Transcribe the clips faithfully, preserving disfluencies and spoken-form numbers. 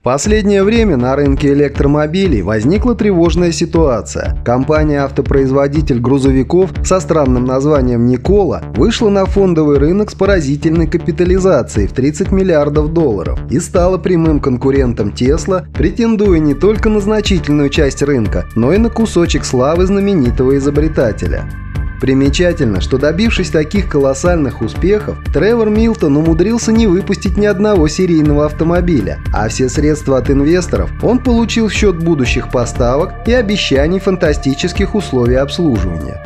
последнее время на рынке электромобилей возникла тревожная ситуация. Компания-автопроизводитель грузовиков со странным названием Nikola вышла на фондовый рынок с поразительной капитализацией в тридцать миллиардов долларов и стала прямым конкурентом Tesla, претендуя не только на значительную часть рынка, но и на кусочек славы знаменитого изобретателя. Примечательно, что добившись таких колоссальных успехов, Тревор Милтон умудрился не выпустить ни одного серийного автомобиля, а все средства от инвесторов он получил в счет будущих поставок и обещаний фантастических условий обслуживания.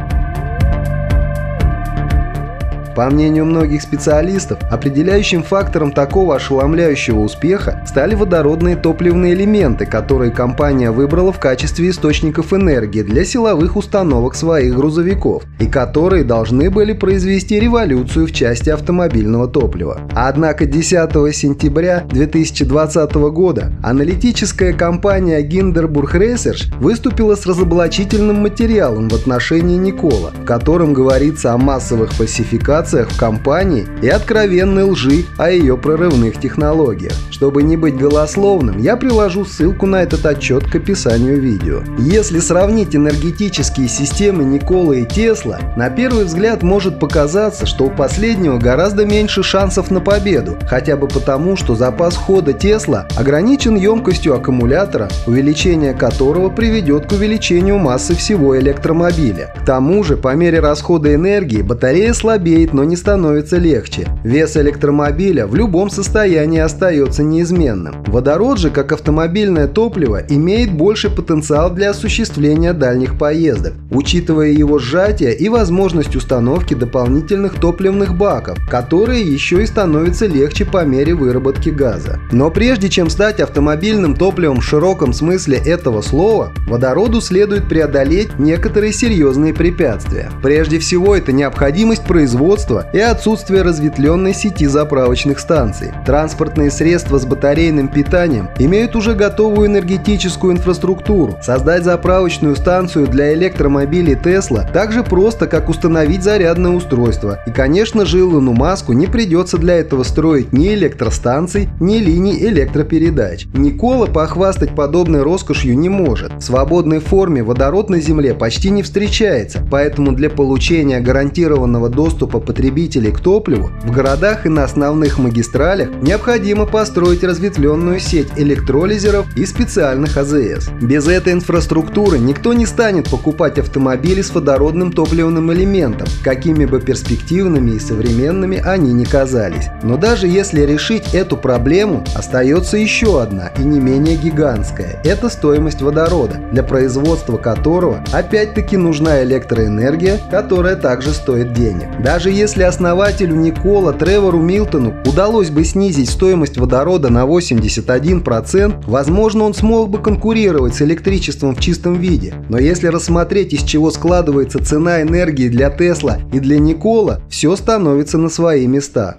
По мнению многих специалистов, определяющим фактором такого ошеломляющего успеха стали водородные топливные элементы, которые компания выбрала в качестве источников энергии для силовых установок своих грузовиков, и которые должны были произвести революцию в части автомобильного топлива. Однако десятого сентября две тысячи двадцатого года аналитическая компания Hindenburg Research выступила с разоблачительным материалом в отношении Nikola, в котором говорится о массовых фальсификациях в компании и откровенной лжи о ее прорывных технологиях. Чтобы не быть голословным, я приложу ссылку на этот отчет к описанию видео. Если сравнить энергетические системы Nikola и Tesla, на первый взгляд может показаться, что у последнего гораздо меньше шансов на победу, хотя бы потому, что запас хода Tesla ограничен емкостью аккумулятора, увеличение которого приведет к увеличению массы всего электромобиля. К тому же, по мере расхода энергии батарея слабеет, но не становится легче. Вес электромобиля в любом состоянии остается неизменным. Водород же, как автомобильное топливо, имеет больший потенциал для осуществления дальних поездок, учитывая его сжатие и возможность установки дополнительных топливных баков, которые еще и становятся легче по мере выработки газа. Но прежде чем стать автомобильным топливом в широком смысле этого слова, водороду следует преодолеть некоторые серьезные препятствия. Прежде всего, это необходимость производства и отсутствие разветвленной сети заправочных станций. Транспортные средства с батарейным питанием имеют уже готовую энергетическую инфраструктуру. Создать заправочную станцию для электромобилей Tesla так же просто, как установить зарядное устройство. И, конечно же, Илону Маску не придется для этого строить ни электростанций, ни линий электропередач. Nikola похвастать подобной роскошью не может. В свободной форме водород на Земле почти не встречается, поэтому для получения гарантированного доступа потребителей к топливу в городах и на основных магистралях необходимо построить разветвленную сеть электролизеров и специальных А З С. Без этой инфраструктуры никто не станет покупать автомобили с водородным топливным элементом, какими бы перспективными и современными они ни казались. Но даже если решить эту проблему, остается еще одна и не менее гигантская – это стоимость водорода, для производства которого опять-таки нужна электроэнергия, которая также стоит денег. Даже если основателю Nikola Тревору Милтону удалось бы снизить стоимость водорода на восемьдесят один процент, возможно, он смог бы конкурировать с электричеством в чистом виде. Но если рассмотреть, из чего складывается цена энергии для Tesla и для Nikola, все становится на свои места.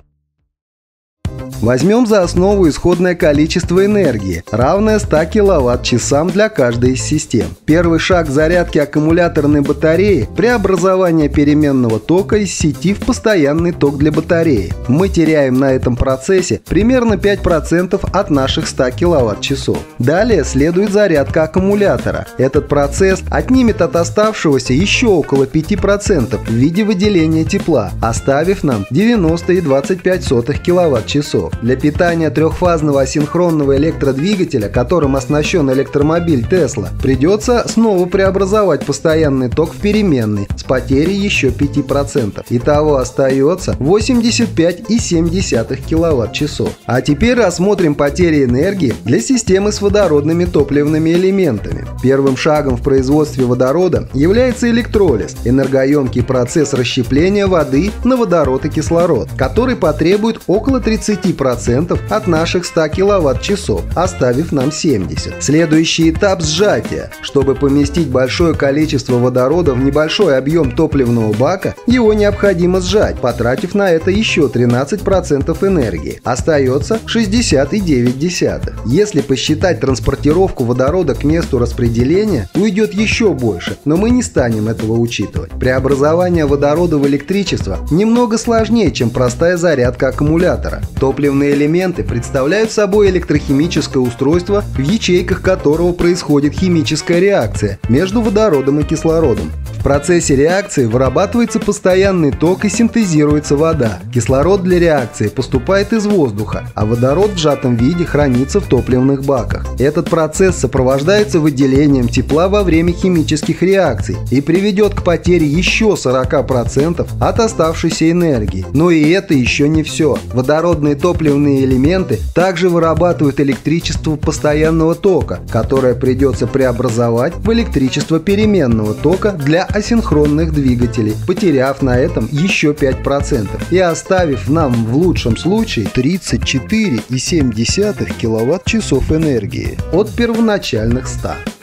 Возьмем за основу исходное количество энергии, равное ста киловатт-часам для каждой из систем. Первый шаг зарядки аккумуляторной батареи – преобразование переменного тока из сети в постоянный ток для батареи. Мы теряем на этом процессе примерно пять процентов от наших ста киловатт-часов. Далее следует зарядка аккумулятора. Этот процесс отнимет от оставшегося еще около пяти процентов в виде выделения тепла, оставив нам девяносто целых двадцать пять сотых киловатт-часов. Для питания трехфазного асинхронного электродвигателя, которым оснащен электромобиль Tesla, придется снова преобразовать постоянный ток в переменный с потерей еще пяти процентов. Итого остается восемьдесят пять целых семь десятых киловатт-часов. А теперь рассмотрим потери энергии для системы с водородными топливными элементами. Первым шагом в производстве водорода является электролиз – энергоемкий процесс расщепления воды на водород и кислород, который потребует около тридцати процентов от наших ста киловатт-часов, оставив нам семьдесят. Следующий этап – сжатие. Чтобы поместить большое количество водорода в небольшой объем топливного бака, его необходимо сжать, потратив на это еще тринадцать процентов энергии. Остается шестьдесят целых девять десятых. Если посчитать транспортировку водорода к месту распределения, уйдет еще больше, но мы не станем этого учитывать. Преобразование водорода в электричество немного сложнее, чем простая зарядка аккумулятора. Топливные элементы представляют собой электрохимическое устройство, в ячейках которого происходит химическая реакция между водородом и кислородом. В процессе реакции вырабатывается постоянный ток и синтезируется вода. Кислород для реакции поступает из воздуха, а водород в сжатом виде хранится в топливных баках. Этот процесс сопровождается выделением тепла во время химических реакций и приведет к потере еще сорока процентов от оставшейся энергии. Но и это еще не все. Водородные топливные элементы также вырабатывают электричество постоянного тока, которое придется преобразовать в электричество переменного тока для асинхронных двигателей, потеряв на этом еще пять процентов и оставив нам в лучшем случае тридцать четыре и семь десятых киловатт-часов энергии от первоначальных ста.